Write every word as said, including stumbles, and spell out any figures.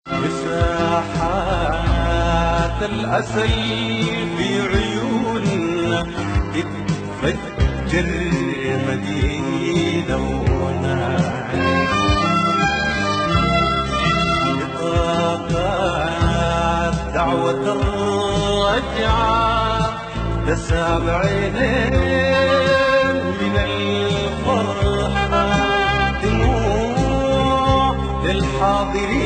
مساحات العسل في عيوننا تتفجر مدينة ونعيش بطاقات دعوة الرجعة تسابع عينين من الفرحة دموع للحاضرين